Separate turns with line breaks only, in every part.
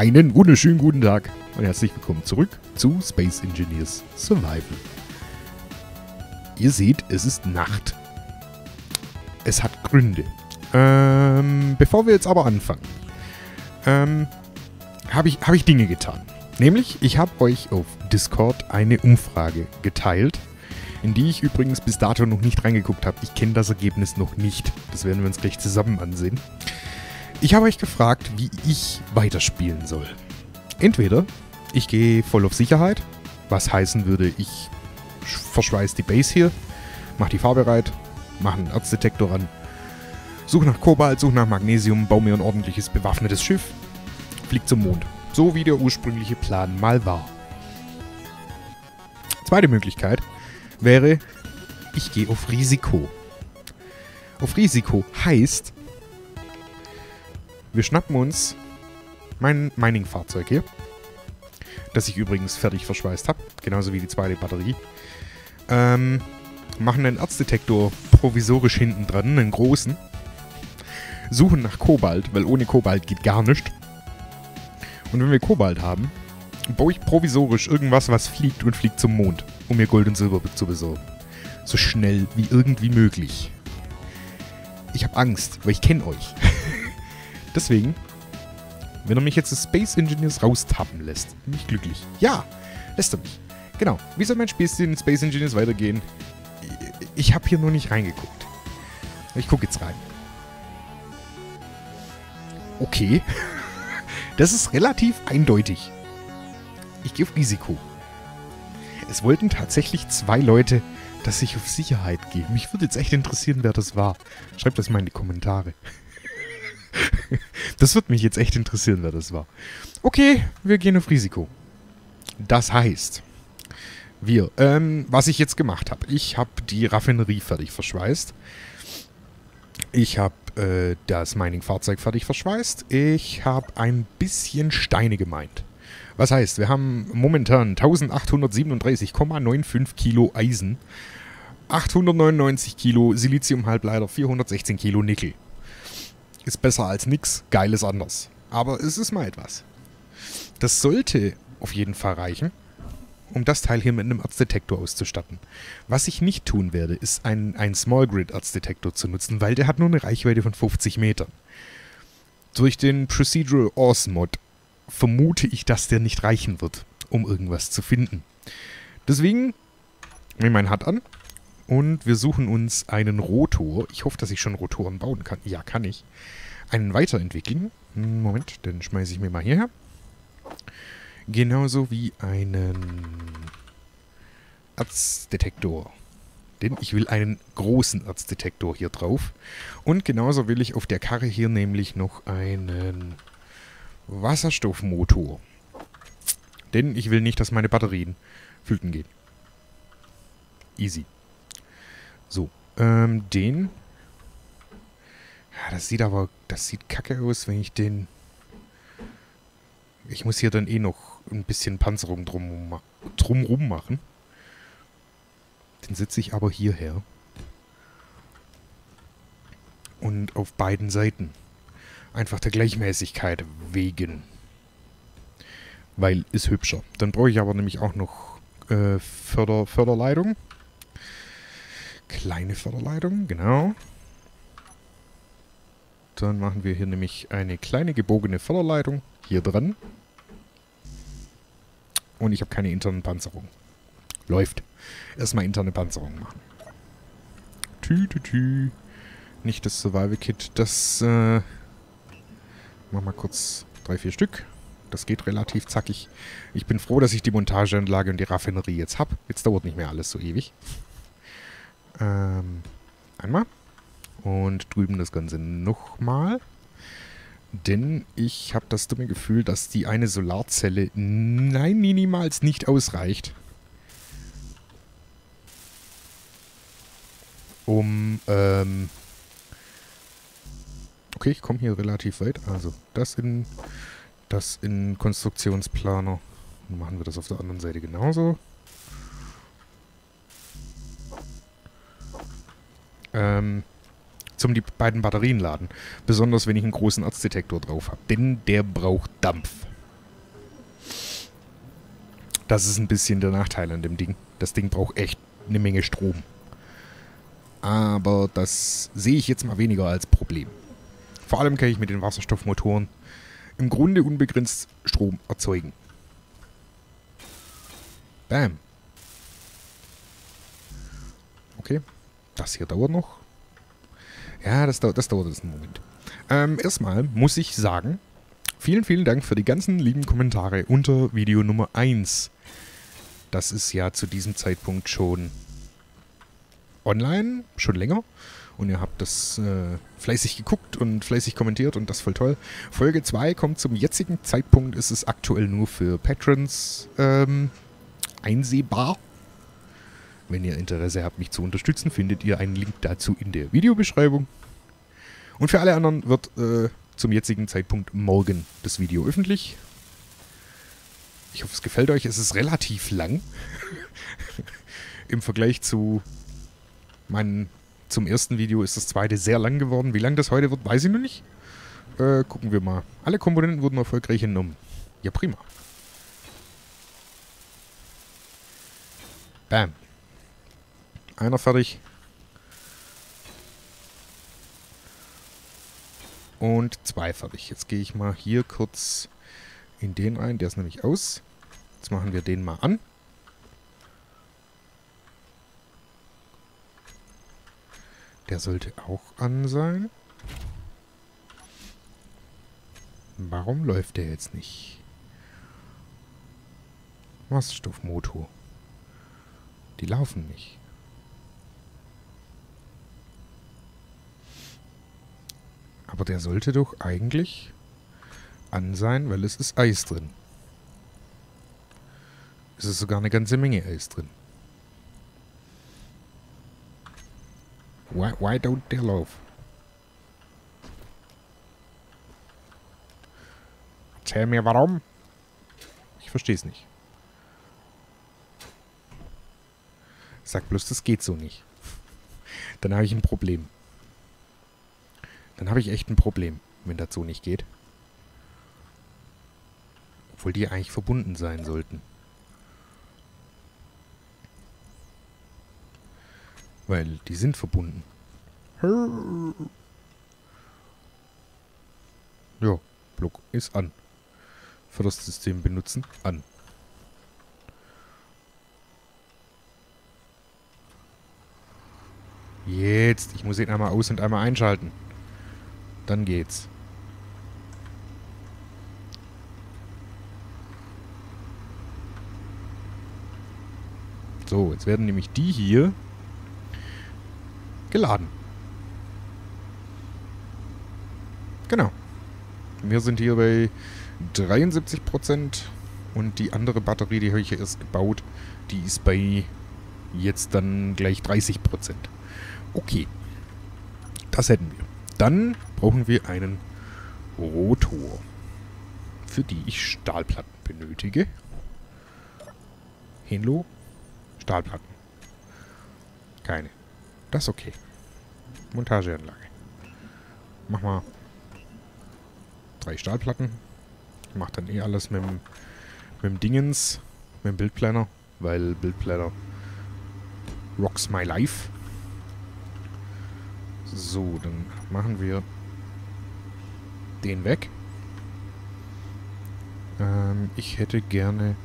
Einen wunderschönen guten Tag und herzlich willkommen zurück zu Space Engineers Survival. Ihr seht, es ist Nacht. Es hat Gründe. Bevor wir jetzt aber anfangen, habe ich Dinge getan. Nämlich, ich habe euch auf Discord eine Umfrage geteilt, in die ich übrigens bis dato noch nicht reingeguckt habe. Ich kenne das Ergebnis noch nicht. Das werden wir uns gleich zusammen ansehen. Ich habe euch gefragt, wie ich weiterspielen soll. Entweder ich gehe voll auf Sicherheit, was heißen würde, ich verschweiß die Base hier, mache die fahrbereit, mache einen Erzdetektor ran, suche nach Kobalt, suche nach Magnesium, baue mir ein ordentliches bewaffnetes Schiff, fliege zum Mond. So wie der ursprüngliche Plan mal war. Zweite Möglichkeit wäre, ich gehe auf Risiko. Auf Risiko heißt, wir schnappen uns mein Mining-Fahrzeug hier, das ich übrigens fertig verschweißt habe, genauso wie die zweite Batterie. Machen einen Erzdetektor provisorisch hinten dran, einen großen. Suchen nach Kobalt, weil ohne Kobalt geht gar nichts. Und wenn wir Kobalt haben, baue ich provisorisch irgendwas, was fliegt und fliegt zum Mond, um mir Gold und Silber zu besorgen. So schnell wie irgendwie möglich. Ich habe Angst, weil ich kenne euch. Deswegen, wenn er mich jetzt das Space Engineers raustappen lässt, bin ich glücklich. Ja, lässt er mich. Genau. Wie soll mein Spielziel in Space Engineers weitergehen? Ich habe hier nur nicht reingeguckt. Ich gucke jetzt rein. Okay. Das ist relativ eindeutig. Ich gehe auf Risiko. Es wollten tatsächlich 2 Leute, dass ich auf Sicherheit gehe. Mich würde jetzt echt interessieren, wer das war. Schreibt das mal in die Kommentare. Das würde mich jetzt echt interessieren, wer das war. Okay, wir gehen auf Risiko. Das heißt, was ich jetzt gemacht habe. Ich habe die Raffinerie fertig verschweißt. Ich habe das Mining-Fahrzeug fertig verschweißt. Ich habe ein bisschen Steine gemeint. Was heißt, wir haben momentan 1837,95 Kilo Eisen, 899 Kilo Silizium-Halbleiter, 416 Kilo Nickel. Ist besser als nix, geil ist anders. Aber es ist mal etwas. Das sollte auf jeden Fall reichen, um das Teil hier mit einem Erzdetektor auszustatten. Was ich nicht tun werde, ist einen Small Grid Erzdetektor zu nutzen, weil der hat nur eine Reichweite von 50 Metern. Durch den Procedural Ores Mod vermute ich, dass der nicht reichen wird, um irgendwas zu finden. Deswegen nehme ich meinen Hut an und wir suchen uns einen Rotor. Ich hoffe, dass ich schon Rotoren bauen kann. Ja, kann ich. Einen weiterentwickeln. Moment, den schmeiße ich mir mal hierher. Genauso wie einen Erzdetektor. Denn ich will einen großen Erzdetektor hier drauf. Und genauso will ich auf der Karre hier nämlich noch einen Wasserstoffmotor. Denn ich will nicht, dass meine Batterien flöten gehen. Easy. So, den... Ja, das sieht kacke aus, wenn ich den... Ich muss hier dann eh noch ein bisschen Panzerung drumrum machen. Den setze ich aber hierher. Und auf beiden Seiten. Einfach der Gleichmäßigkeit wegen. Weil ist hübscher. Dann brauche ich aber nämlich auch noch Förderleitung. Kleine Förderleitung, genau. Dann machen wir hier nämlich eine kleine gebogene Förderleitung hier dran. Und ich habe keine internen Panzerung. Läuft. Erstmal interne Panzerung machen. Nicht das Survival Kit. Das, machen wir kurz 3, 4 Stück. Das geht relativ zackig. Ich bin froh, dass ich die Montageanlage und die Raffinerie jetzt habe. Jetzt dauert nicht mehr alles so ewig. Einmal. Und drüben das Ganze nochmal. Denn ich habe das dumme Gefühl, dass die eine Solarzelle niemals nicht ausreicht. Okay, ich komme hier relativ weit. Also das in Konstruktionsplaner. Dann machen wir das auf der anderen Seite genauso. Zum die beiden Batterien laden. Besonders wenn ich einen großen Erzdetektor drauf habe. Denn der braucht Dampf. Das ist ein bisschen der Nachteil an dem Ding. Das Ding braucht echt eine Menge Strom. Aber das sehe ich jetzt mal weniger als Problem. Vor allem kann ich mit den Wasserstoffmotoren im Grunde unbegrenzt Strom erzeugen. Bam. Okay, das hier dauert noch. Ja, das dauert jetzt einen Moment. Erstmal muss ich sagen, vielen, vielen Dank für die ganzen lieben Kommentare unter Video Nummer 1. Das ist ja zu diesem Zeitpunkt schon online, schon länger. Und ihr habt das fleißig geguckt und fleißig kommentiert und das voll toll. Folge 2 kommt zum jetzigen Zeitpunkt, ist es aktuell nur für Patrons einsehbar. Wenn ihr Interesse habt, mich zu unterstützen, findet ihr einen Link dazu in der Videobeschreibung. Und für alle anderen wird zum jetzigen Zeitpunkt morgen das Video öffentlich. Ich hoffe, es gefällt euch. Es ist relativ lang. Im Vergleich zum ersten Video ist das zweite sehr lang geworden. Wie lang das heute wird, weiß ich noch nicht. Gucken wir mal. Alle Komponenten wurden erfolgreich entnommen. Ja, prima. Bam. Einer fertig. Und 2 fertig. Jetzt gehe ich mal hier kurz in den rein. Der ist nämlich aus. Jetzt machen wir den mal an. Der sollte auch an sein. Warum läuft der jetzt nicht? Wasserstoffmotor. Die laufen nicht. Aber der sollte doch eigentlich an sein, weil es ist Eis drin. Es ist sogar eine ganze Menge Eis drin. Why don't der laufen? Erzähl mir warum. Ich verstehe es nicht. Sag bloß, das geht so nicht. Dann habe ich ein Problem. Dann habe ich echt ein Problem, wenn das so nicht geht. Obwohl die eigentlich verbunden sein sollten. Weil die sind verbunden. Ja, Block ist an. Für das System benutzen, an. Jetzt. Ich muss ihn einmal aus- und einmal einschalten. Dann geht's. So, jetzt werden nämlich die hier geladen. Genau. Wir sind hier bei 73% und die andere Batterie, die habe ich ja erst gebaut, die ist bei jetzt dann gleich 30%. Okay. Das hätten wir. Dann brauchen wir einen Rotor, für die ich Stahlplatten benötige. Henlo, Stahlplatten. Keine. Das ist okay. Montageanlage. Mach mal 3 Stahlplatten. Ich mach dann eh alles mit dem Dingens, mit dem Bildplaner, weil Bildplaner rocks my life. So, dann machen wir den weg. Ich hätte gerne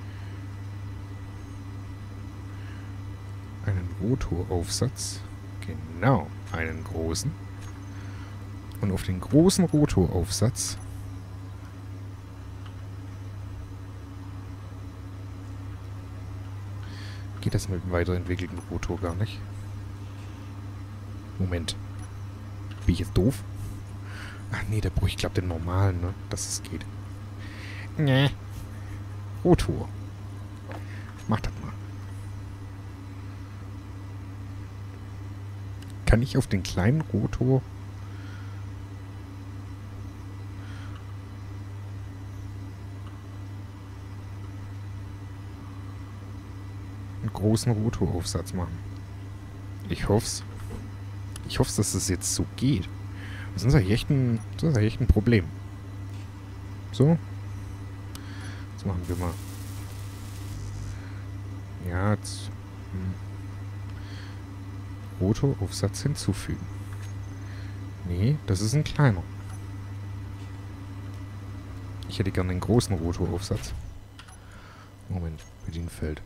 einen Rotoraufsatz. Genau, einen großen. Und auf den großen Rotoraufsatz geht das mit dem weiterentwickelten Rotor gar nicht. Moment. Bin ich jetzt doof? Ach nee, da brauche ich, glaube den normalen, ne? Dass es geht. Nee. Rotor. Mach das mal. Kann ich auf den kleinen Rotor einen großen Rotoraufsatz machen? Ich hoff's. Ich hoffe, dass das jetzt so geht. Sonst habe ich echt ein Problem. So. Jetzt machen wir mal Ja, jetzt... Rotoraufsatz hinzufügen. Nee, das ist ein kleiner. Ich hätte gerne einen großen Rotoraufsatz. Moment, Bedienfeld.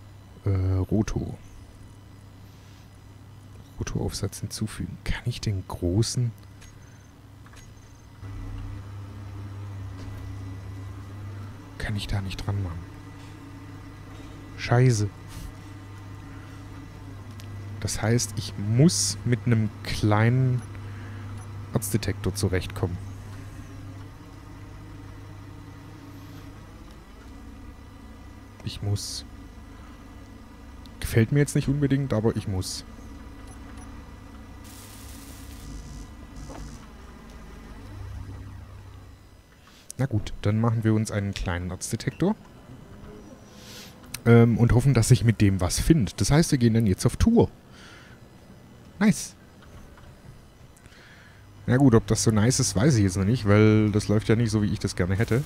Rotoraufsatz hinzufügen. Kann ich den großen... Kann ich da nicht dran machen? Scheiße. Das heißt, ich muss mit einem kleinen Erzdetektor zurechtkommen. Ich muss. Gefällt mir jetzt nicht unbedingt, aber ich muss. Na gut, dann machen wir uns einen kleinen Erzdetektor. Und hoffen, dass ich mit dem was finde. Das heißt, wir gehen dann jetzt auf Tour. Nice. Na gut, ob das so nice ist, weiß ich jetzt noch nicht, weil das läuft ja nicht so, wie ich das gerne hätte.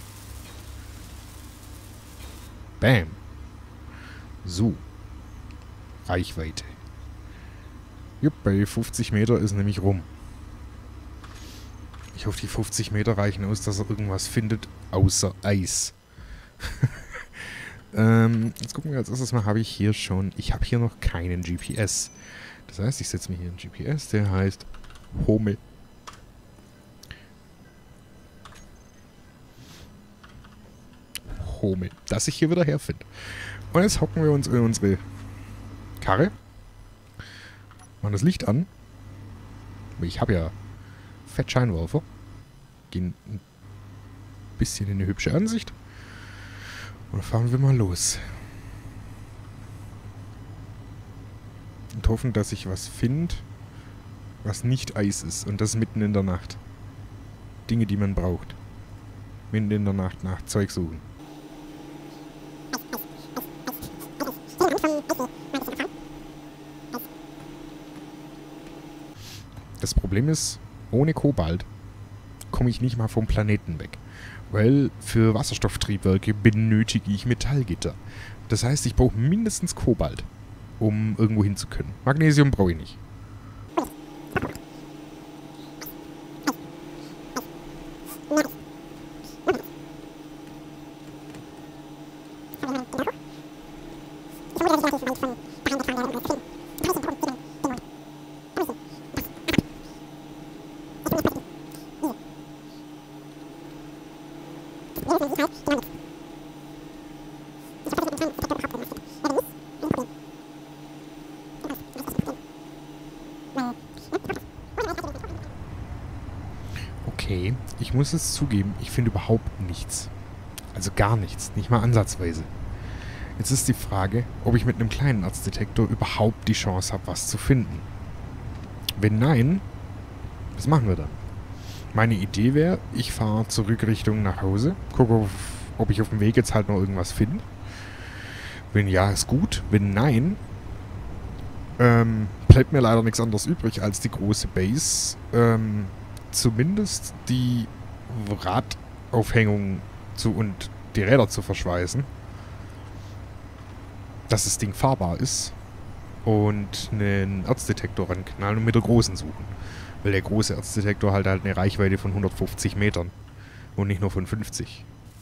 Bam. So. Reichweite. Jupp, bei 50 Meter ist nämlich rum. Ich hoffe, die 50 Meter reichen aus, dass er irgendwas findet, außer Eis. Jetzt gucken wir als erstes mal, habe ich hier schon... Ich habe hier noch keinen GPS. Das heißt, ich setze mir hier einen GPS, der heißt Home. Home. Dass ich hier wieder herfinde. Und jetzt hocken wir uns in unsere Karre. Machen das Licht an. Ich habe ja Fettscheinwerfer. Gehen ein bisschen in eine hübsche Ansicht. Und dann fahren wir mal los. Und hoffen, dass ich was finde, was nicht Eis ist. Und das mitten in der Nacht. Dinge, die man braucht. Mitten in der Nacht nach Zeug suchen. Das Problem ist, ohne Kobalt komme ich nicht mal vom Planeten weg. Weil für Wasserstofftriebwerke benötige ich Metallgitter. Das heißt, ich brauche mindestens Kobalt, um irgendwo hin zu können. Magnesium brauche ich nicht. Okay, ich muss es zugeben, ich finde überhaupt nichts. Also gar nichts, nicht mal ansatzweise. Jetzt ist die Frage, ob ich mit einem kleinen Erzdetektor überhaupt die Chance habe, was zu finden. Wenn nein, was machen wir dann? Meine Idee wäre, ich fahre zurück Richtung nach Hause, gucke, ob ich auf dem Weg jetzt halt noch irgendwas finde. Wenn ja, ist gut. Wenn nein, bleibt mir leider nichts anderes übrig, als die große Base, zumindest die Radaufhängung und die Räder zu verschweißen, dass das Ding fahrbar ist und einen Erzdetektor ranknallen und mit der großen suchen. Weil der große Erzdetektor halt eine Reichweite von 150 Metern und nicht nur von 50.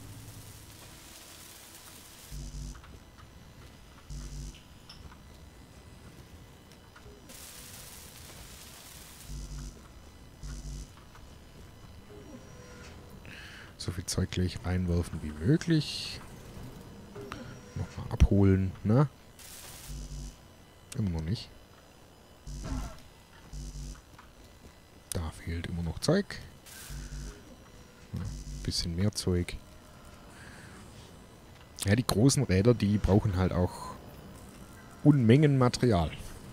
So viel Zeug gleich reinwerfen wie möglich. Nochmal abholen, ne? Immer noch nicht. Da fehlt immer noch Zeug. Ja, bisschen mehr Zeug. Ja, die großen Räder, die brauchen halt auch Unmengen Material.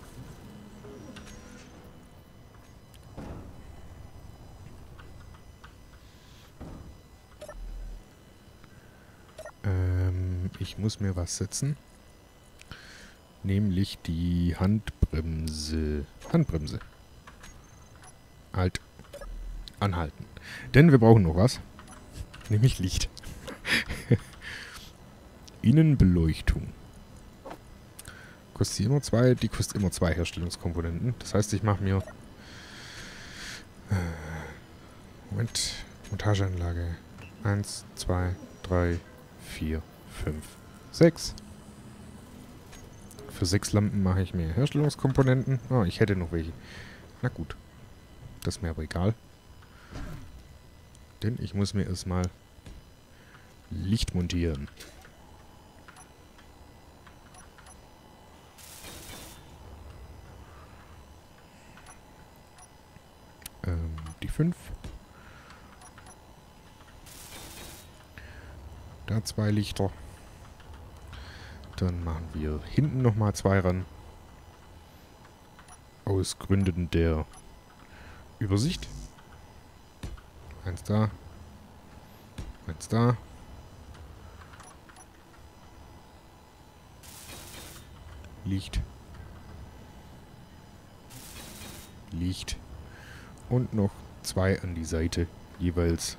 Ich muss mir was setzen. Nämlich die Handbremse. Handbremse. Halt. Anhalten. Denn wir brauchen noch was. Nämlich Licht. Kostet sie immer zwei? Die kostet immer zwei Herstellungskomponenten. Das heißt, ich mache mir... Moment. Montageanlage. 1, 2, 3, 4, 5, 6. Für 6 Lampen mache ich mir Herstellungskomponenten. Oh, ich hätte noch welche. Na gut. Das ist mir aber egal. Denn ich muss mir erstmal Licht montieren. Die 5. Da 2 Lichter. Dann machen wir hinten nochmal 2 ran. Aus Gründen der Übersicht. 1 da. 1 da. Licht. Licht. Und noch 2 an die Seite. Jeweils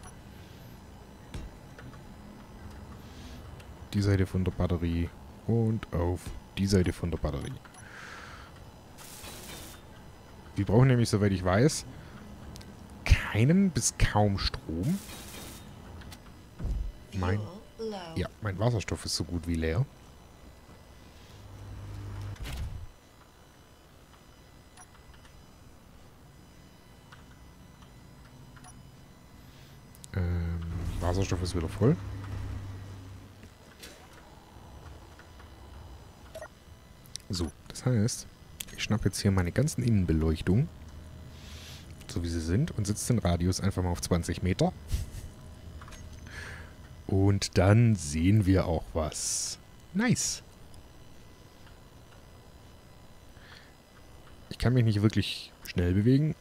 die Seite von der Batterie und auf die Seite von der Batterie. Wir brauchen nämlich, soweit ich weiß, keinen bis kaum Strom. Mein Wasserstoff ist so gut wie leer. Wasserstoff ist wieder voll. So, das heißt, ich schnappe jetzt hier meine ganzen Innenbeleuchtungen, so wie sie sind, und setze den Radius einfach mal auf 20 Meter. Und dann sehen wir auch was. Nice. Ich kann mich nicht wirklich schnell bewegen,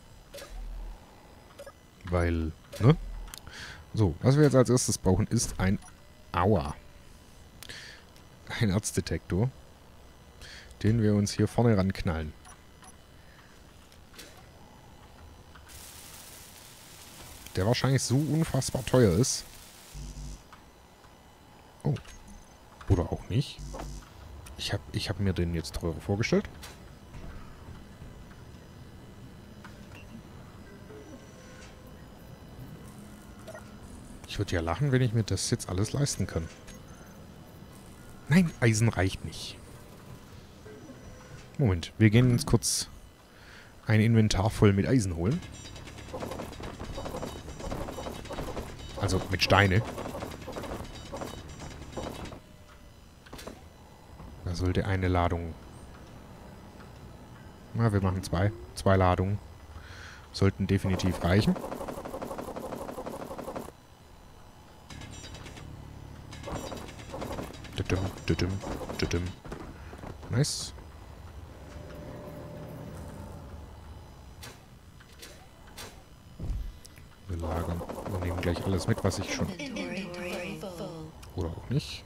weil, ne? So, was wir jetzt als erstes brauchen, ist ein Aua. Ein Erzdetektor, den wir uns hier vorne ranknallen. Der wahrscheinlich so unfassbar teuer ist. Oh. Oder auch nicht. Ich hab mir den jetzt teurer vorgestellt. Ich würde ja lachen, wenn ich mir das jetzt alles leisten kann. Nein, Eisen reicht nicht. Moment, wir gehen uns kurz ein Inventar voll mit Eisen holen. Also mit Steine. Da sollte eine Ladung... Na, wir machen 2. 2 Ladungen. Sollten definitiv reichen. Nice. Wir lagern. Wir nehmen gleich alles mit, was ich schon... Oder auch nicht.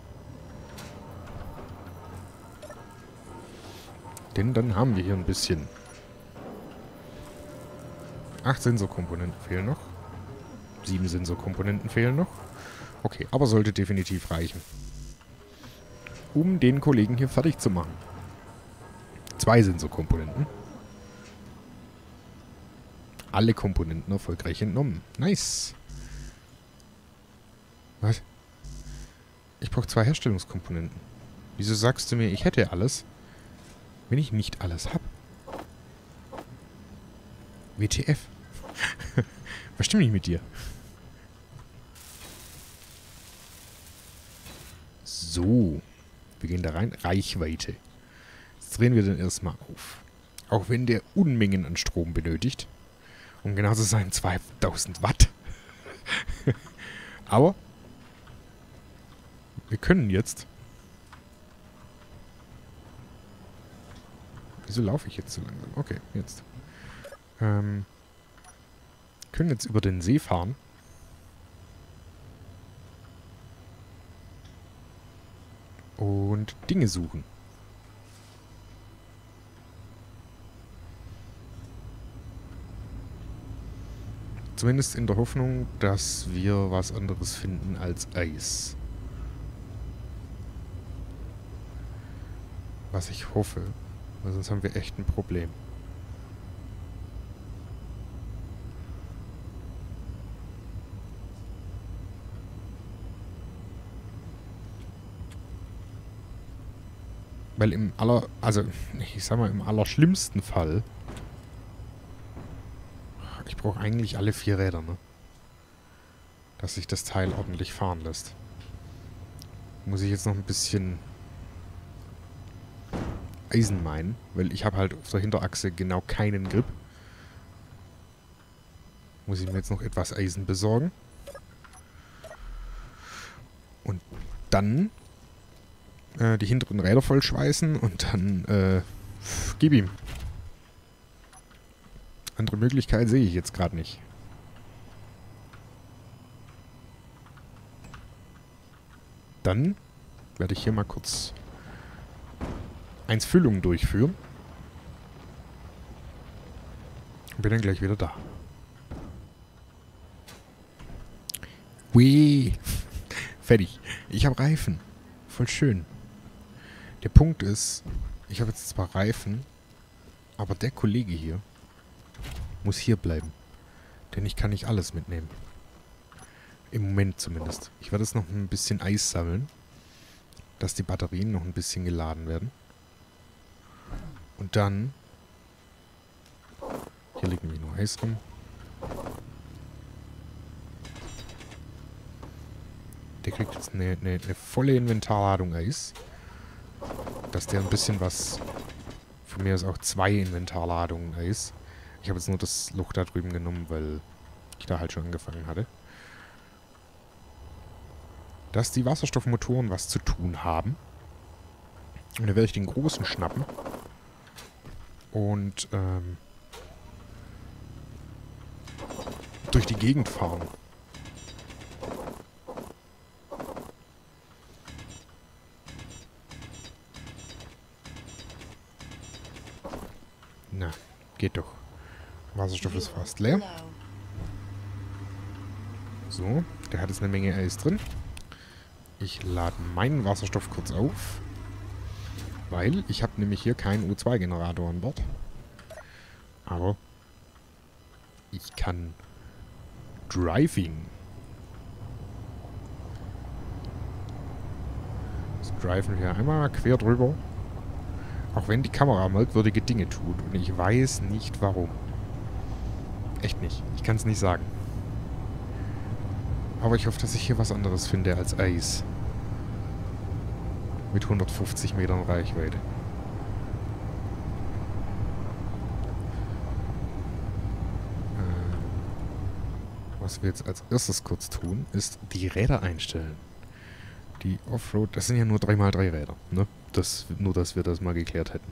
Denn dann haben wir hier ein bisschen. 8 Sensorkomponenten fehlen noch. 7 Sensorkomponenten fehlen noch. Okay, aber sollte definitiv reichen. Um den Kollegen hier fertig zu machen. 2 Sensorkomponenten. Alle Komponenten erfolgreich entnommen. Nice. Was? Ich brauche 2 Herstellungskomponenten. Wieso sagst du mir, ich hätte alles, wenn ich nicht alles habe? WTF? Was stimmt nicht mit dir? So. Wir gehen da rein. Reichweite. Jetzt drehen wir den erstmal auf. Auch wenn der Unmengen an Strom benötigt. Um genau zu sein, 2000 Watt. Aber wir können jetzt... Wieso laufe ich jetzt so langsam? Okay, jetzt. Können jetzt über den See fahren. Und Dinge suchen. Zumindest in der Hoffnung, dass wir was anderes finden als Eis. Was ich hoffe. Weil sonst haben wir echt ein Problem. Weil ich sag mal, im allerschlimmsten Fall, ich brauche eigentlich alle 4 Räder, ne? Dass sich das Teil ordentlich fahren lässt. Muss ich jetzt noch ein bisschen Eisen meinen, weil ich habe halt auf der Hinterachse genau keinen Grip. Muss ich mir jetzt noch etwas Eisen besorgen. Und dann die hinteren Räder vollschweißen und dann gib ihm. Andere Möglichkeit sehe ich jetzt gerade nicht. Dann werde ich hier mal kurz 1 Füllung durchführen. Und bin dann gleich wieder da. Wee. Fertig. Ich habe Reifen. Voll schön. Der Punkt ist, ich habe jetzt zwar Reifen, aber der Kollege hier muss hier bleiben. Denn ich kann nicht alles mitnehmen. Im Moment zumindest. Ich werde jetzt noch ein bisschen Eis sammeln, dass die Batterien noch ein bisschen geladen werden. Und dann... Hier liegt nämlich nur Eis rum. Der kriegt jetzt eine volle Inventarladung Eis. Dass der ein bisschen was... Von mir ist auch 2 Inventarladungen Eis. Ich habe jetzt nur das Loch da drüben genommen, weil ich da halt schon angefangen hatte. Dass die Wasserstoffmotoren was zu tun haben. Und dann werde ich den großen schnappen. Und durch die Gegend fahren. Na, geht doch. Wasserstoff ist fast leer. So, der hat jetzt eine Menge Eis drin. Ich lade meinen Wasserstoff kurz auf. Weil ich habe nämlich hier keinen O2-Generator an Bord. Aber ich kann Driving. Jetzt driven wir einmal quer drüber. Auch wenn die Kamera merkwürdige Dinge tut. Und ich weiß nicht warum. Echt nicht. Ich kann es nicht sagen. Aber ich hoffe, dass ich hier was anderes finde als Eis. Mit 150 Metern Reichweite. Was wir jetzt als erstes kurz tun, ist die Räder einstellen. Die Offroad, das sind ja nur 3x3 Räder, ne? Nur, dass wir das mal geklärt hätten.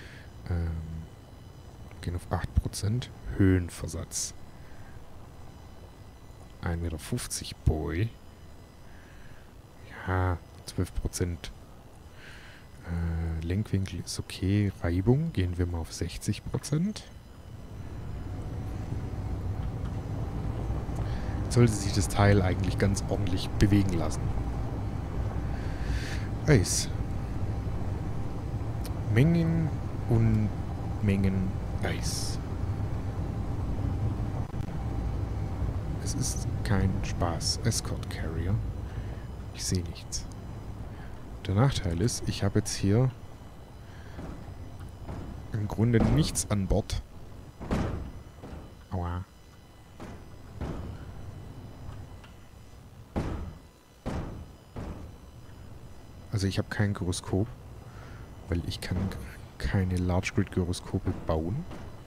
Gehen auf 8%. Höhenversatz. 1,50 Meter Boy. Ja, 12%. Lenkwinkel ist okay. Reibung gehen wir mal auf 60%. Sollte sich das Teil eigentlich ganz ordentlich bewegen lassen. Eis. Mengen und Mengen Eis. Es ist kein Spaß. Escort Carrier. Ich sehe nichts. Der Nachteil ist, ich habe jetzt hier im Grunde nichts an Bord. Aua. Also ich habe kein Gyroskop, weil ich kann keine Large Grid Gyroskope bauen.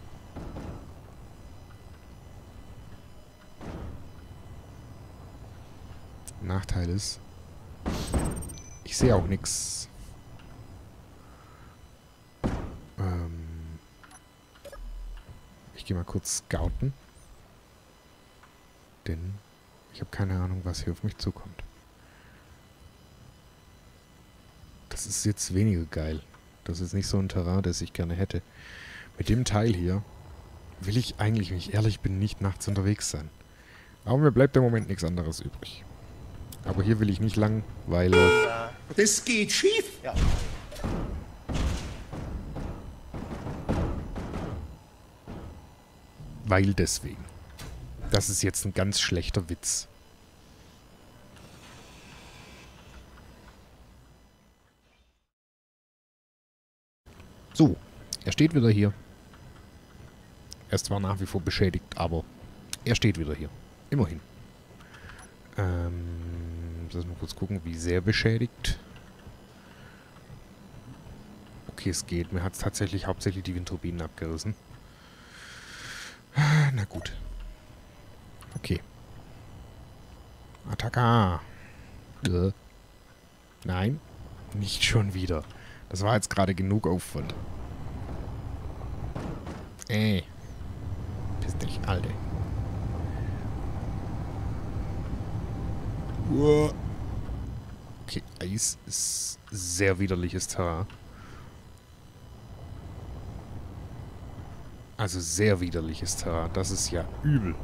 Nachteil ist, ich sehe auch nichts. Ich gehe mal kurz scouten. Denn ich habe keine Ahnung, was hier auf mich zukommt. Das ist jetzt weniger geil. Das ist nicht so ein Terrain, das ich gerne hätte. Mit dem Teil hier will ich eigentlich, wenn ich ehrlich bin, nicht nachts unterwegs sein. Aber mir bleibt im Moment nichts anderes übrig. Aber hier will ich nicht lang, weil...
Das geht schief. Ja.
weil deswegen. Das ist jetzt ein ganz schlechter Witz. So, er steht wieder hier. Er ist zwar nach wie vor beschädigt, aber er steht wieder hier. Immerhin. Lass mal kurz gucken, wie sehr beschädigt. Okay, es geht. Mir hat es tatsächlich hauptsächlich die Windturbinen abgerissen. Na gut. Okay. Attacka. Nein. Nicht schon wieder. Das war jetzt gerade genug Aufwand. Piss dich, Alter. Okay, Eis ist sehr widerliches Terrain. Also sehr widerliches Terrain. Das ist ja übel.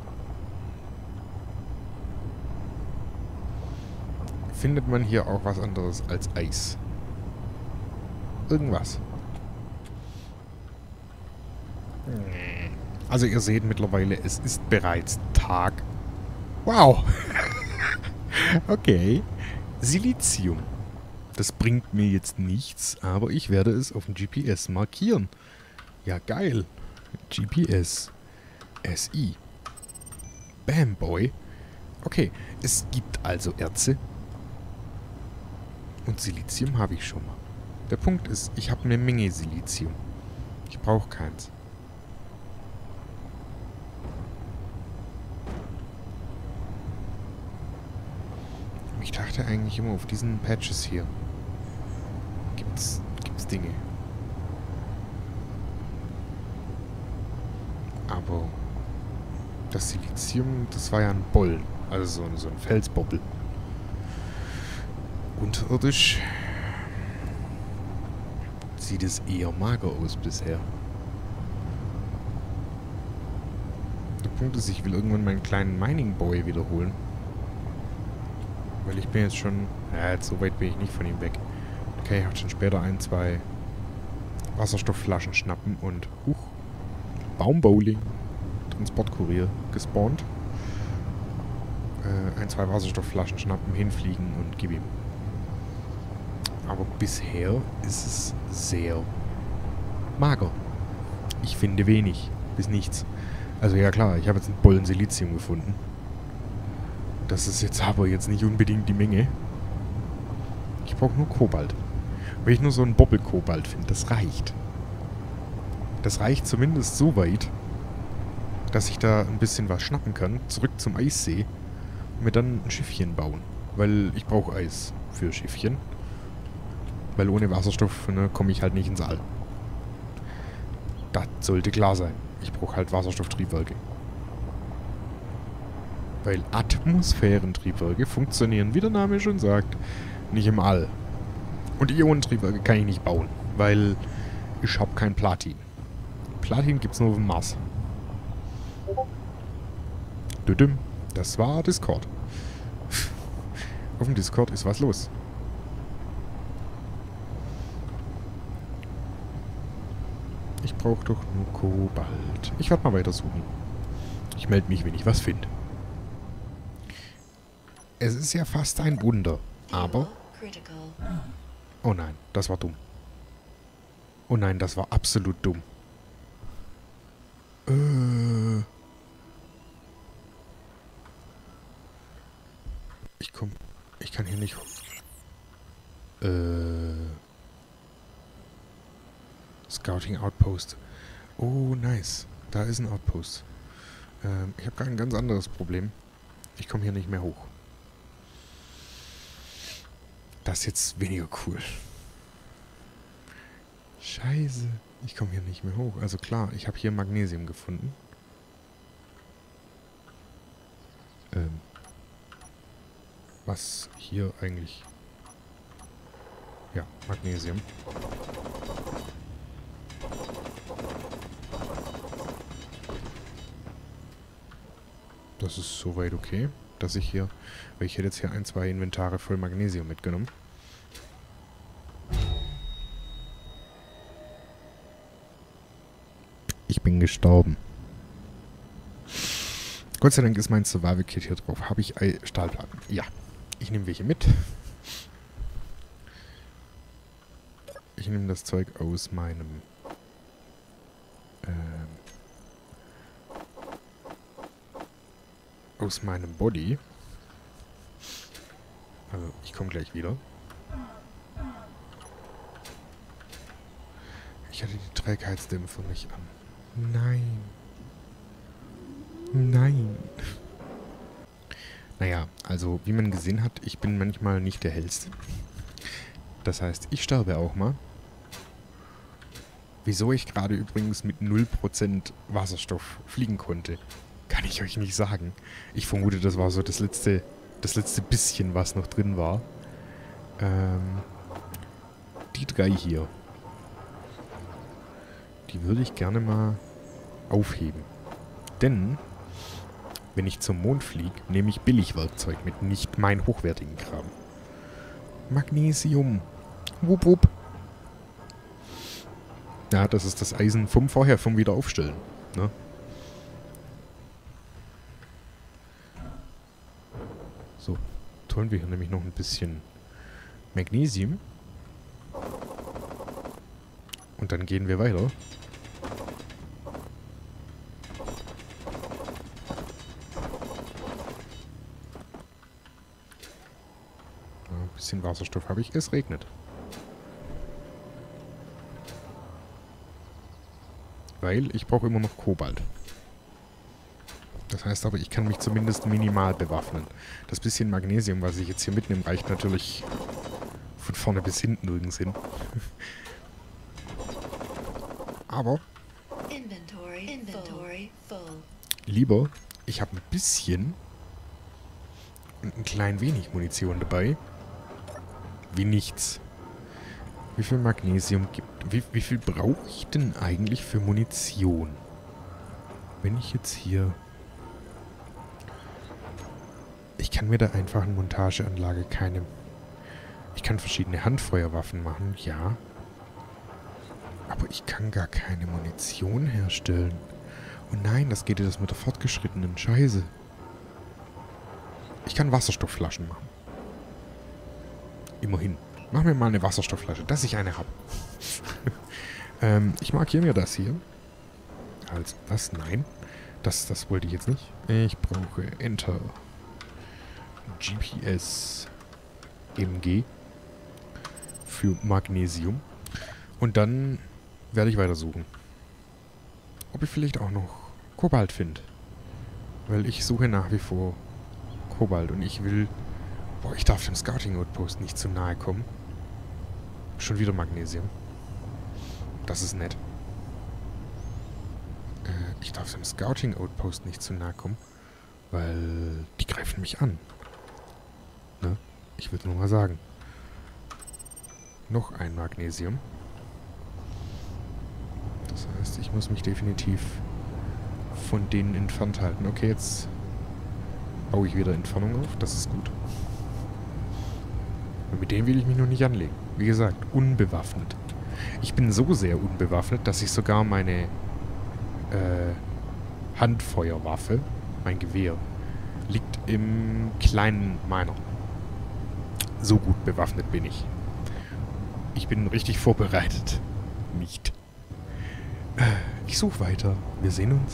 Findet man hier auch was anderes als Eis? Irgendwas? Also ihr seht mittlerweile, es ist bereits Tag. Wow. Okay. Silizium. Das bringt mir jetzt nichts, aber ich werde es auf dem GPS markieren. Ja, geil. GPS. SI. Bam, Boy. Okay, es gibt also Erze. Und Silizium habe ich schon mal. Der Punkt ist, ich habe eine Menge Silizium. Ich brauche keins. Ich dachte eigentlich immer, auf diesen Patches hier gibt's Dinge. Aber das Silizium, das war ja ein Bollen. Also so ein Felsbobbel. Unterirdisch sieht es eher mager aus bisher. Der Punkt ist, ich will irgendwann meinen kleinen Mining Boy wiederholen. Weil ich bin jetzt schon... Ja, jetzt so weit bin ich nicht von ihm weg. Okay, ich habe schon später 1, 2 Wasserstoffflaschen schnappen und... Baumbowling. Transportkurier gespawnt. 1, 2 Wasserstoffflaschen schnappen, hinfliegen und gib ihm. Aber bisher ist es sehr mager. Ich finde wenig. Bis nichts. Also ja klar, ich habe jetzt einen Bollen Silizium gefunden. Das ist jetzt aber jetzt nicht unbedingt die Menge. Ich brauche nur Kobalt. Wenn ich nur so einen Bobbel-Kobalt finde, das reicht. Das reicht zumindest so weit, dass ich da ein bisschen was schnappen kann, zurück zum Eissee und mir dann ein Schiffchen bauen. Weil ich brauche Eis für Schiffchen. Weil ohne Wasserstoff komme ich halt nicht ins All. Das sollte klar sein. Ich brauche halt Wasserstofftriebwerke. Weil Atmosphärentriebwerke funktionieren, wie der Name schon sagt, nicht im All. Und Ionentriebwerke kann ich nicht bauen, weil ich habe kein Platin. Platin gibt es nur auf dem Mars. Düdüm, das war Discord. Auf dem Discord ist was los. Ich brauche doch nur Kobalt. Ich werde mal weiter suchen. Ich melde mich, wenn ich was finde. Es ist ja fast ein Wunder, aber... Oh nein, das war dumm. Oh nein, das war absolut dumm. Ich kann hier nicht... Scouting Outpost. Oh, nice. Da ist ein Outpost. Ich habe gerade ein ganz anderes Problem. Ich komme hier nicht mehr hoch. Das ist jetzt weniger cool. Scheiße. Ich komme hier nicht mehr hoch. Also klar, ich habe hier Magnesium gefunden. Was hier eigentlich... Ja, Magnesium. Das ist soweit okay, dass ich hier... Weil ich hätte jetzt hier 1, 2 Inventare voll Magnesium mitgenommen. Ich bin gestorben. Gott sei Dank ist mein Survival-Kit hier drauf. Habe ich Stahlplatten? Ja. Ich nehme welche mit. Ich nehme das Zeug aus meinem Body. Also, ich komme gleich wieder. Ich hatte die Trägheitsdämpfer nicht an. Nein. Nein. Naja, also wie man gesehen hat, ich bin manchmal nicht der Hellste. Das heißt, ich sterbe auch mal. Wieso ich gerade übrigens mit 0% Wasserstoff fliegen konnte, kann ich euch nicht sagen. Ich vermute, das war so das letzte bisschen, was noch drin war. Die 3 hier. Die würde ich gerne mal aufheben. Denn, wenn ich zum Mond fliege, nehme ich Billigwerkzeug mit, nicht meinen hochwertigen Kram. Magnesium. Wupp, wupp. Ja, das ist das Eisen vom Wiederaufstellen. Ne? So, holen wir hier nämlich noch ein bisschen Magnesium. Und dann gehen wir weiter. Ein bisschen Wasserstoff habe ich. Es regnet. Weil ich brauche immer noch Kobalt. Das heißt aber, ich kann mich zumindest minimal bewaffnen. Das bisschen Magnesium, was ich jetzt hier mitnehme, reicht natürlich von vorne bis hinten nirgends hin. Aber lieber, ich habe ein bisschen und ein klein wenig Munition dabei, wie nichts. Wie viel Magnesium gibt... Wie viel brauche ich denn eigentlich für Munition? Wenn ich jetzt hier... Ich kann mir da einfach eine Montageanlage keine... Ich kann verschiedene Handfeuerwaffen machen, ja. Aber ich kann gar keine Munition herstellen. Oh nein, das geht ja das mit der fortgeschrittenen Scheiße. Ich kann Wasserstoffflaschen machen. Immerhin. Mach mir mal eine Wasserstoffflasche, dass ich eine habe. Ich markiere mir das hier. Als was? Nein. Das wollte ich jetzt nicht. Ich brauche Enter. GPS. MG. Für Magnesium. Und dann werde ich weitersuchen. Ob ich vielleicht auch noch Kobalt finde. Weil ich suche nach wie vor Kobalt. Und ich will... Boah, ich darf dem Scouting Outpost nicht zu nahe kommen. Schon wieder Magnesium. Das ist nett. Ich darf dem Scouting Outpost nicht zu nahe kommen. Weil die greifen mich an. Ne? Ich würde nur mal sagen. Noch ein Magnesium. Das heißt, ich muss mich definitiv von denen entfernt halten. Okay, jetzt baue ich wieder Entfernung auf. Das ist gut. Und mit denen will ich mich noch nicht anlegen. Wie gesagt, unbewaffnet. Ich bin so sehr unbewaffnet, dass ich sogar meine Handfeuerwaffe, mein Gewehr, liegt im kleinen Miner. So gut bewaffnet bin ich. Ich bin richtig vorbereitet. Nicht. Ich suche weiter. Wir sehen uns.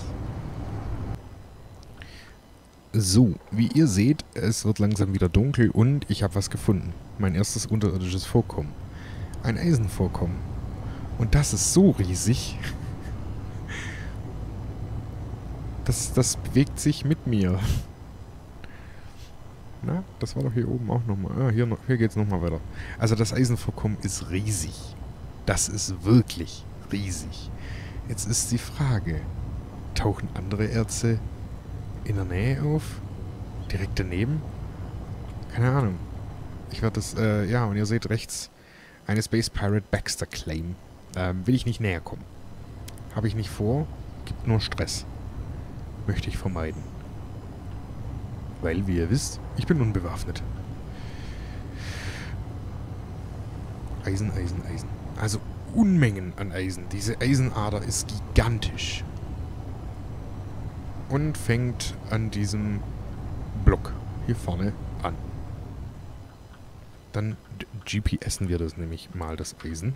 So, wie ihr seht, es wird langsam wieder dunkel und ich habe was gefunden. Mein erstes unterirdisches Vorkommen. Ein Eisenvorkommen. Und das ist so riesig. Das bewegt sich mit mir. Na, das war doch hier oben auch nochmal. Ah, hier geht's nochmal weiter. Also das Eisenvorkommen ist riesig. Das ist wirklich riesig. Jetzt ist die Frage, tauchen andere Erze in der Nähe auf? Direkt daneben? Keine Ahnung. Ich werde das, ja, und ihr seht rechts eine Space Pirate Baxter Claim. Will ich nicht näher kommen. Habe ich nicht vor, gibt nur Stress. Möchte ich vermeiden. Weil, wie ihr wisst, ich bin unbewaffnet. Eisen, Eisen, Eisen. Also Unmengen an Eisen. Diese Eisenader ist gigantisch. und fängt an diesem Block hier vorne an. Dann GPSen wir das nämlich mal, das Eisen.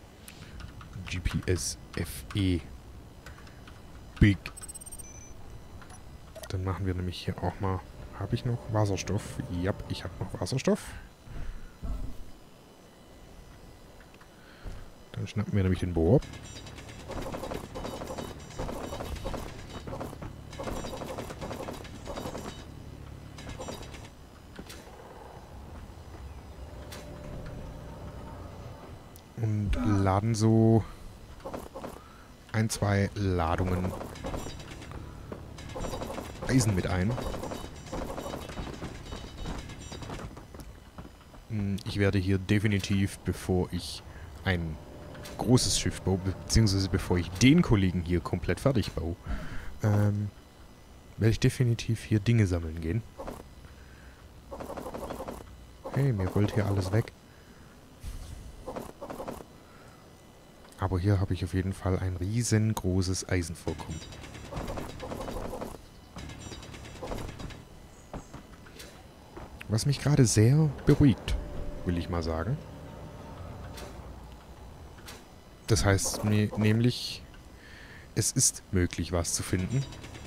GPS FE Big. Dann machen wir nämlich hier auch mal... Habe ich noch Wasserstoff? Ja, ich habe noch Wasserstoff. Dann schnappen wir nämlich den Bohr. Und laden so 1, 2 Ladungen Eisen mit ein. Ich werde hier definitiv, bevor ich ein großes Schiff baue, beziehungsweise bevor ich den Kollegen hier komplett fertig baue, werde ich definitiv hier Dinge sammeln gehen. Hey, mir rollt hier alles weg. Aber hier habe ich auf jeden Fall ein riesengroßes Eisenvorkommen. Was mich gerade sehr beruhigt, will ich mal sagen. Das heißt nämlich, es ist möglich, was zu finden.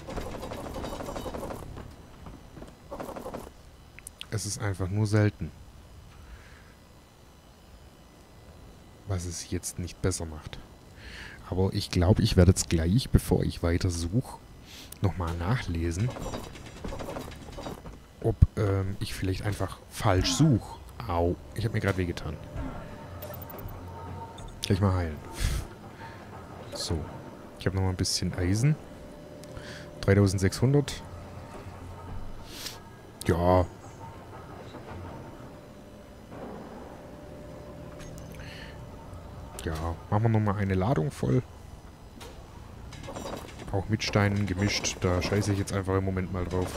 Es ist einfach nur selten. Was es jetzt nicht besser macht. Aber ich glaube, ich werde jetzt gleich, bevor ich weiter suche, nochmal nachlesen, ob ich vielleicht einfach falsch suche. Au, ich habe mir gerade wehgetan. Gleich mal heilen. So, ich habe nochmal ein bisschen Eisen. 3600. Ja. Ja, machen wir nochmal eine Ladung voll. Auch mit Steinen gemischt. Da scheiße ich jetzt einfach im Moment mal drauf.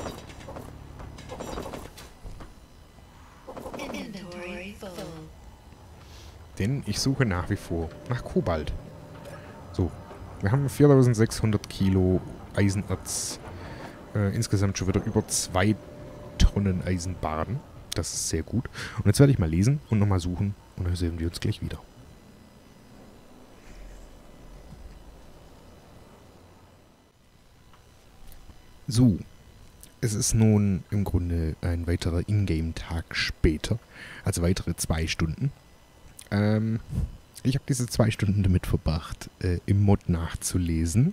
Denn ich suche nach wie vor nach Kobalt. So, wir haben 4600 Kilo Eisenerz. Insgesamt schon wieder über 2 Tonnen Eisenbarren. Das ist sehr gut. Und jetzt werde ich mal lesen und nochmal suchen. Und dann sehen wir uns gleich wieder. So, es ist nun im Grunde ein weiterer Ingame-Tag später. Also weitere 2 Stunden. Ich habe diese 2 Stunden damit verbracht, im Mod nachzulesen.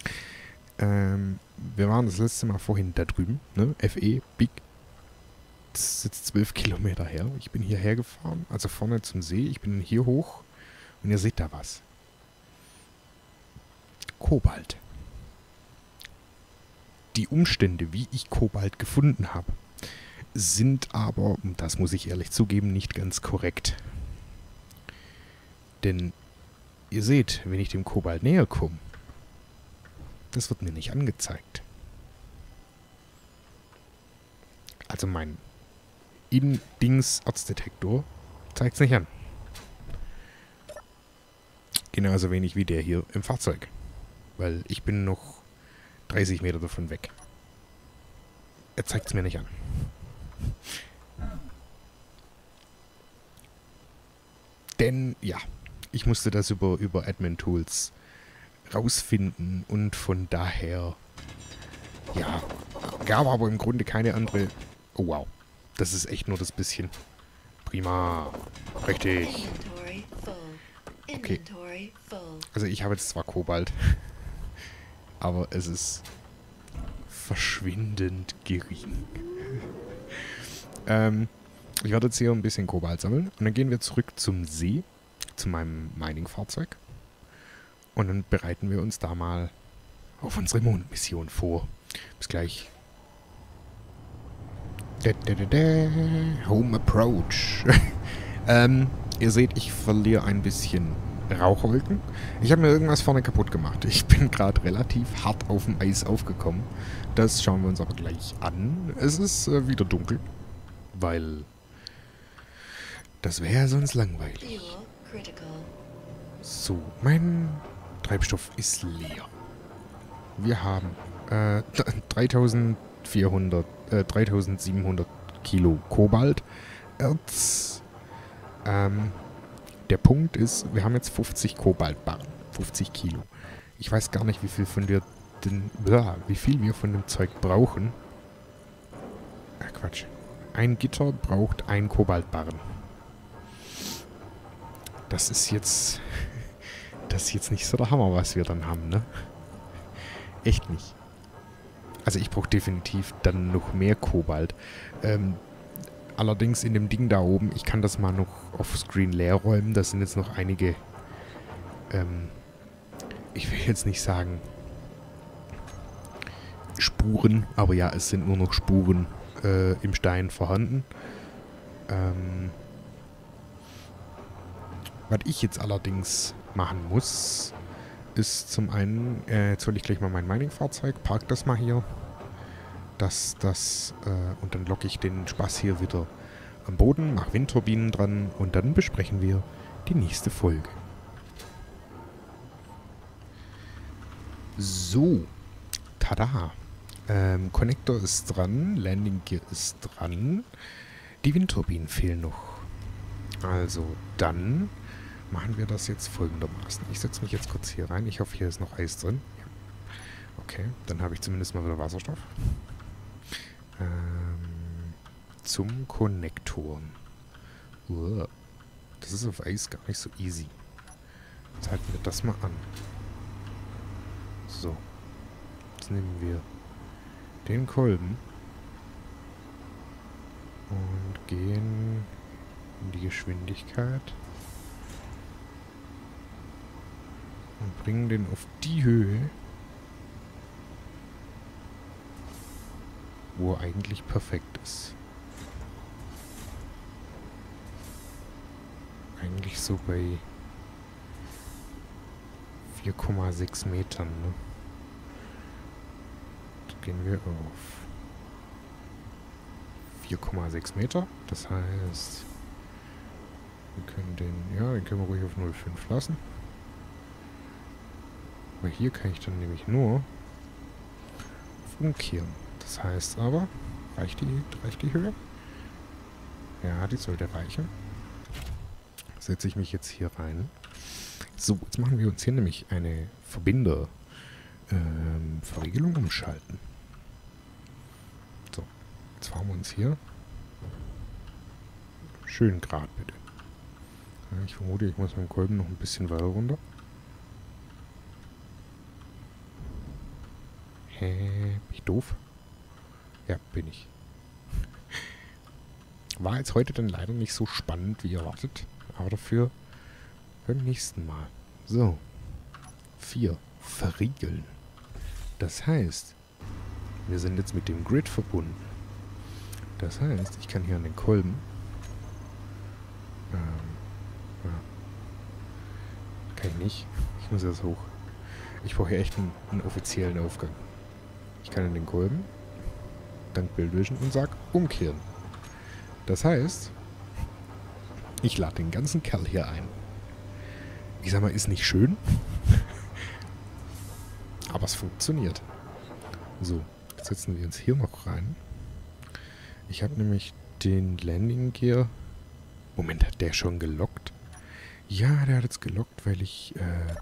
Wir waren das letzte Mal vorhin da drüben, ne? FE, Big. Das ist jetzt 12 Kilometer her. Ich bin hierher gefahren, also vorne zum See. Ich bin hier hoch und ihr seht da was. Kobalt. Die Umstände, wie ich Kobalt gefunden habe, sind aber, das muss ich ehrlich zugeben, nicht ganz korrekt. Denn ihr seht, wenn ich dem Kobalt näher komme, das wird mir nicht angezeigt. Also mein In-Dings-Erzdetektor zeigt es nicht an. Genauso wenig wie der hier im Fahrzeug. Weil ich bin noch 30 Meter davon weg. Er zeigt es mir nicht an. Denn, ja, ich musste das über Admin-Tools rausfinden und von daher, ja, gab aber im Grunde keine andere... Oh, wow. Das ist echt nur das bisschen. Prima. Richtig. Okay. Also ich habe jetzt zwar Kobalt, aber es ist verschwindend gering. Ich werde jetzt hier ein bisschen Kobalt sammeln und dann gehen wir zurück zum See, zu meinem Mining-Fahrzeug. Und dann bereiten wir uns da mal auf unsere Mondmission vor. Bis gleich. Home Approach. Ihr seht, ich verliere ein bisschen Rauchwolken. Ich habe mir irgendwas vorne kaputt gemacht. Ich bin gerade relativ hart auf dem Eis aufgekommen. Das schauen wir uns aber gleich an. Es ist wieder dunkel, weil das wäre sonst langweilig. So, mein Treibstoff ist leer. Wir haben 3700 Kilo Kobalterz. Der Punkt ist, wir haben jetzt 50 Kobaltbarren. 50 Kilo. Ich weiß gar nicht, wie viel wir von dem Zeug brauchen. Quatsch. Ein Gitter braucht ein Kobaltbarren. Das ist jetzt nicht so der Hammer, was wir dann haben, ne? Echt nicht. Also ich brauche definitiv dann noch mehr Kobalt. Allerdings in dem Ding da oben, ich kann das mal noch offscreen leer räumen. Da sind jetzt noch einige, ich will jetzt nicht sagen Spuren, aber ja, es sind nur noch Spuren im Stein vorhanden. Was ich jetzt allerdings machen muss, ist zum einen, jetzt hole ich gleich mal mein Mining-Fahrzeug, park das mal hier. Und dann locke ich den Spaß hier wieder am Boden, mache Windturbinen dran und dann besprechen wir die nächste Folge. So, tada. Connector ist dran, Landing Gear ist dran. Die Windturbinen fehlen noch. Also, dann machen wir das jetzt folgendermaßen. Ich setze mich jetzt kurz hier rein. Ich hoffe, hier ist noch Eis drin. Ja. Okay, dann habe ich zumindest mal wieder Wasserstoff. Zum Konnektoren. Das ist auf Eis gar nicht so easy. Jetzt halten wir das mal an. So. Jetzt nehmen wir den Kolben und gehen in die Geschwindigkeit und bringen den auf die Höhe, wo er eigentlich perfekt ist. Eigentlich so bei 4,6 Metern, ne? Da gehen wir auf 4,6 Meter. Das heißt, wir können den können wir ruhig auf 0,5 lassen. Aber hier kann ich dann nämlich nur auf umkehren. Das heißt aber, reicht die Höhe? Ja, die sollte reichen. Setze ich mich jetzt hier rein. So, jetzt machen wir uns hier nämlich eine Verriegelung umschalten. So, jetzt fahren wir uns hier schön gerade bitte. Ja, ich vermute, ich muss mit dem Kolben noch ein bisschen weiter runter. Bin ich doof? Ja, bin ich. War jetzt heute dann leider nicht so spannend wie erwartet, aber dafür beim nächsten Mal. So. 4. Verriegeln. Das heißt, wir sind jetzt mit dem Grid verbunden. Das heißt, ich kann hier an den Kolben kann ich nicht. Ich muss jetzt hoch. Ich brauche hier echt einen offiziellen Aufgang. Ich kann in den Kolben dank Build Vision und sag umkehren. Das heißt, ich lade den ganzen Kerl hier ein. Ich sag mal, ist nicht schön, aber es funktioniert. So, jetzt setzen wir uns hier noch rein. Ich habe nämlich den Landing Gear. Moment, hat der schon gelockt? Ja, der hat jetzt gelockt, weil ich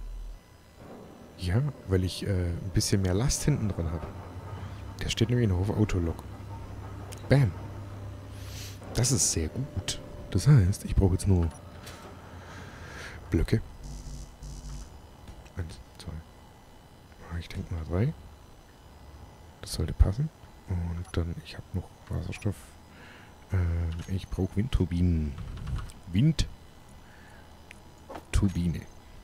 ein bisschen mehr Last hinten dran habe. Der steht nämlich noch auf Autolock. Bam. Das ist sehr gut. Das heißt, ich brauche jetzt nur Blöcke. 1, 2. Ich denke mal 3. Das sollte passen. Und dann, ich habe noch Wasserstoff. Ich brauche Windturbinen. Windturbine.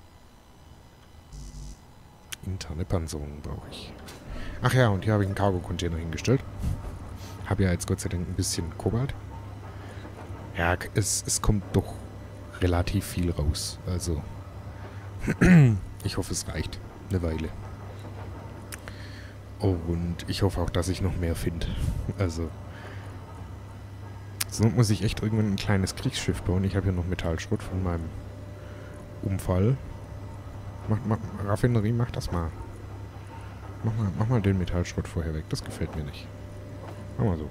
Interne Panzerung brauche ich. Ach ja, und hier habe ich einen Cargo-Container hingestellt. Habe ja jetzt Gott sei Dank ein bisschen Kobalt. Ja, es kommt doch relativ viel raus. Also, ich hoffe, es reicht eine Weile. Und ich hoffe auch, dass ich noch mehr finde. Also, sonst muss ich echt irgendwann ein kleines Kriegsschiff bauen. Ich habe hier noch Metallschrott von meinem Unfall. Raffinerie, mach das mal. Mach mal den Metallschrott vorher weg. Das gefällt mir nicht. Mach mal so.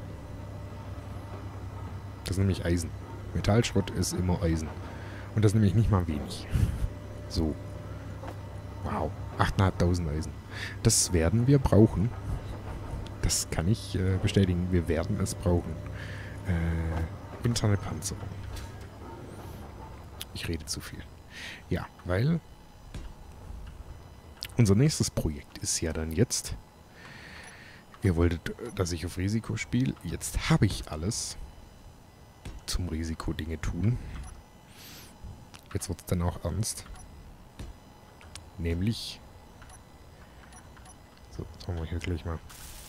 Das ist nämlich Eisen. Metallschrott ist immer Eisen. Und das ist nämlich nicht mal wenig. So. Wow. 8.500 Eisen. Das werden wir brauchen. Das kann ich bestätigen. Wir werden es brauchen. Interne Panzerung. Ich rede zu viel. Ja, weil unser nächstes Projekt ist ja dann jetzt. Ihr wolltet, dass ich auf Risiko spiele. Jetzt habe ich alles zum Risiko Dinge tun. Jetzt wird es dann auch ernst. Nämlich. So, jetzt machen wir hier gleich mal.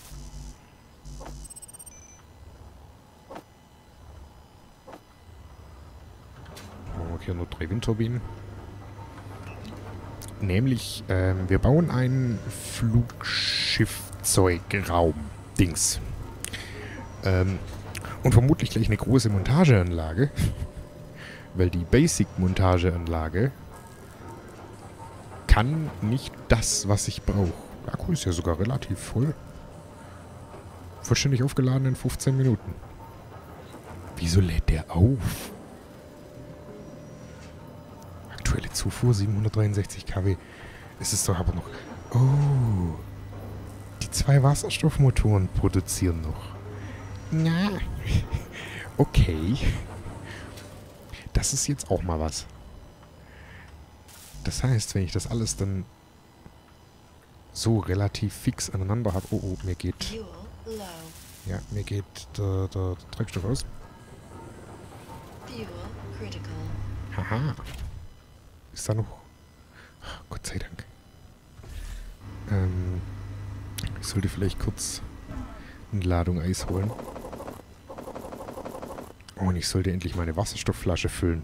Machen wir hier nur 3 Windturbinen. Nämlich, wir bauen ein Flugschiffzeugraum-Dings. Und vermutlich gleich eine große Montageanlage. Weil die Basic-Montageanlage kann nicht das, was ich brauche. Der Akku ist ja sogar relativ voll. Vollständig aufgeladen in 15 Minuten. Wieso lädt der auf? Aktuelle Zufuhr 763 kW. Es ist doch aber noch... Oh. Die 2 Wasserstoffmotoren produzieren noch. Na. Okay. Das ist jetzt auch mal was. Das heißt, wenn ich das alles dann so relativ fix aneinander habe... Oh, mir geht... Ja, mir geht der Treibstoff aus. Haha. Ist da noch... Ach, Gott sei Dank. Ich sollte vielleicht kurz eine Ladung Eis holen. Oh, und ich sollte endlich meine Wasserstoffflasche füllen.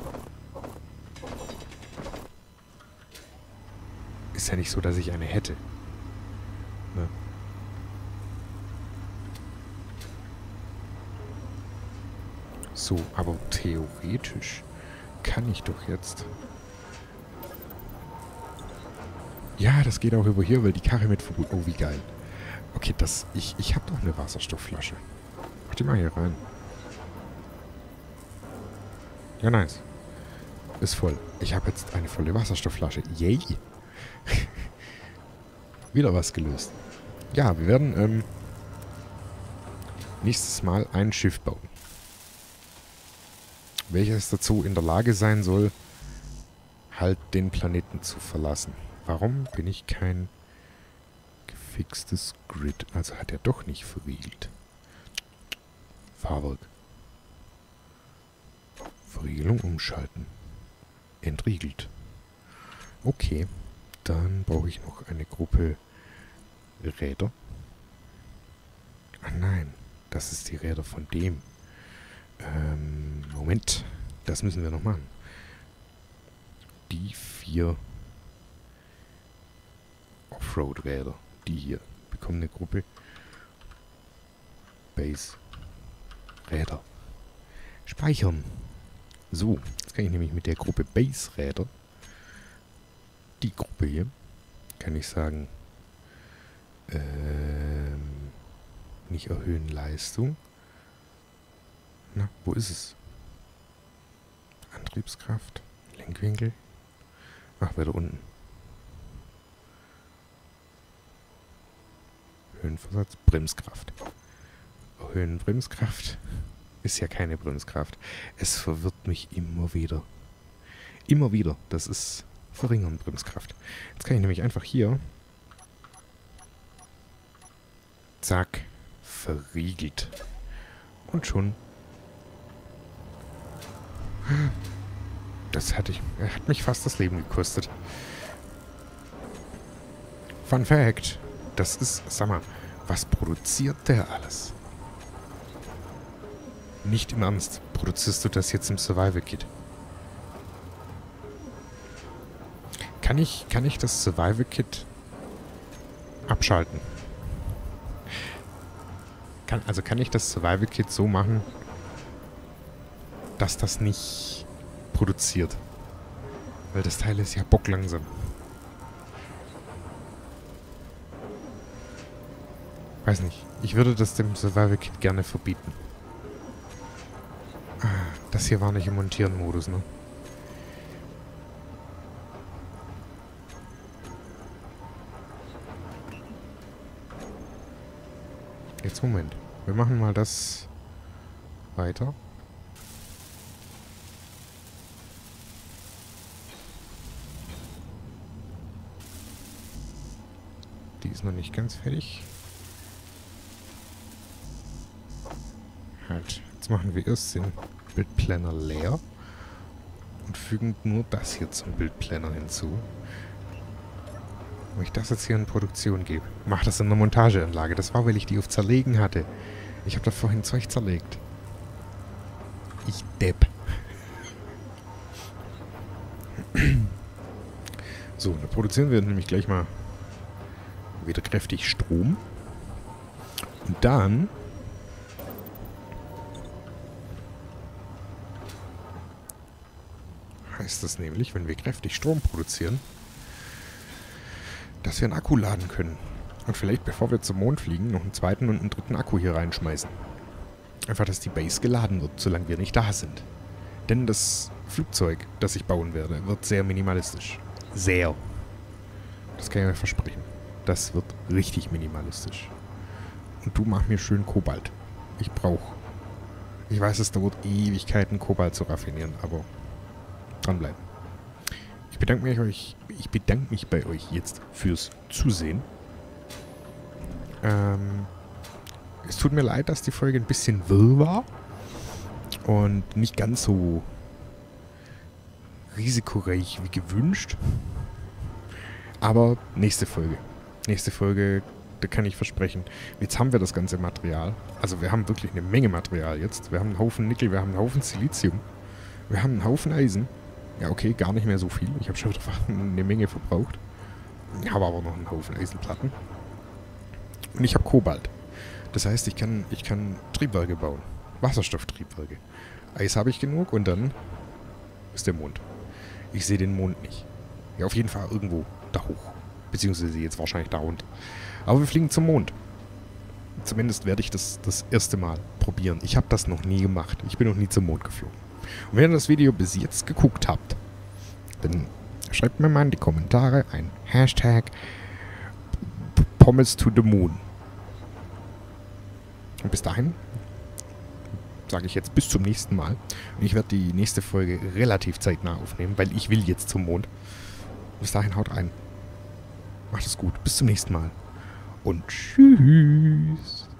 Ist ja nicht so, dass ich eine hätte. Ne? So, aber theoretisch kann ich doch jetzt... Ja, das geht auch über hier, weil die Karre mit Verbot... Oh, wie geil. Okay, ich habe doch eine Wasserstoffflasche. Mach die mal hier rein. Ja, nice. Ist voll. Ich habe jetzt eine volle Wasserstoffflasche. Yay! Wieder was gelöst. Ja, wir werden nächstes Mal ein Schiff bauen. Welches dazu in der Lage sein soll, halt den Planeten zu verlassen. Warum bin ich kein gefixtes Grid? Also hat er doch nicht verriegelt. Fahrwerk. Verriegelung umschalten. Entriegelt. Okay. Dann brauche ich noch eine Gruppe Räder. Ah nein. Das ist die Räder von dem. Moment. Das müssen wir noch machen. Die 4 Offroad-Räder. Die hier bekommen eine Gruppe Base-Räder. Speichern. So, jetzt kann ich nämlich mit der Gruppe Base-Räder, die Gruppe hier, kann ich sagen, nicht erhöhen Leistung. Na, wo ist es? Antriebskraft, Lenkwinkel. Ach, weiter unten. Höhenversatz, Bremskraft. Erhöhen Bremskraft. Ist ja keine Bremskraft. Es verwirrt mich immer wieder. Immer wieder. Das ist verringern Bremskraft. Jetzt kann ich nämlich einfach hier... Zack. Verriegelt. Und schon... Das hat mich fast das Leben gekostet. Fun Fact. Das ist... Sag mal, was produziert der alles? Nicht im Ernst. Produzierst du das jetzt im Survival Kit? Kann ich das Survival Kit abschalten? Kann ich das Survival Kit so machen, dass das nicht produziert? Weil das Teil ist ja bocklangsam. Weiß nicht. Ich würde das dem Survival Kit gerne verbieten. Das hier war nicht im Montieren-Modus, ne? Jetzt Moment. Wir machen mal das weiter. Die ist noch nicht ganz fertig. Halt. Jetzt machen wir erst den Bildplanner leer und fügen nur das hier zum Bildplanner hinzu. Wenn ich das jetzt hier in Produktion gebe, mach das in der Montageanlage. Das war, weil ich die auf Zerlegen hatte. Ich habe da vorhin Zeug zerlegt. Ich Depp. So, dann produzieren wir nämlich gleich mal wieder kräftig Strom. Und dann heißt das nämlich, wenn wir kräftig Strom produzieren, dass wir einen Akku laden können. Und vielleicht, bevor wir zum Mond fliegen, noch einen zweiten und einen dritten Akku hier reinschmeißen. Einfach, dass die Base geladen wird, solange wir nicht da sind. Denn das Flugzeug, das ich bauen werde, wird sehr minimalistisch. Sehr. Das kann ich mir versprechen. Das wird richtig minimalistisch. Und du mach mir schön Kobalt. Ich brauche. Ich weiß, es dauert Ewigkeiten, Kobalt zu raffinieren, aber dranbleiben. Ich bedanke mich bei euch jetzt fürs Zusehen. Es tut mir leid, dass die Folge ein bisschen wirr war und nicht ganz so risikoreich wie gewünscht. Aber nächste Folge, da kann ich versprechen. Jetzt haben wir das ganze Material. Also wir haben wirklich eine Menge Material jetzt. Wir haben einen Haufen Nickel, wir haben einen Haufen Silizium. Wir haben einen Haufen Eisen. Ja, okay, gar nicht mehr so viel. Ich habe schon wieder eine Menge verbraucht. Ich habe aber noch einen Haufen Eisenplatten. Und ich habe Kobalt. Das heißt, ich kann Triebwerke bauen. Wasserstofftriebwerke. Eis habe ich genug und dann ist der Mond. Ich sehe den Mond nicht. Ja, auf jeden Fall irgendwo da hoch. Beziehungsweise jetzt wahrscheinlich da runter. Aber wir fliegen zum Mond. Zumindest werde ich das erste Mal probieren. Ich habe das noch nie gemacht. Ich bin noch nie zum Mond geflogen. Und wenn ihr das Video bis jetzt geguckt habt, dann schreibt mir mal in die Kommentare ein Hashtag Pommes to the Moon. Und bis dahin sage ich jetzt bis zum nächsten Mal. Und ich werde die nächste Folge relativ zeitnah aufnehmen, weil ich will jetzt zum Mond. Bis dahin haut rein. Macht es gut. Bis zum nächsten Mal. Und tschüss.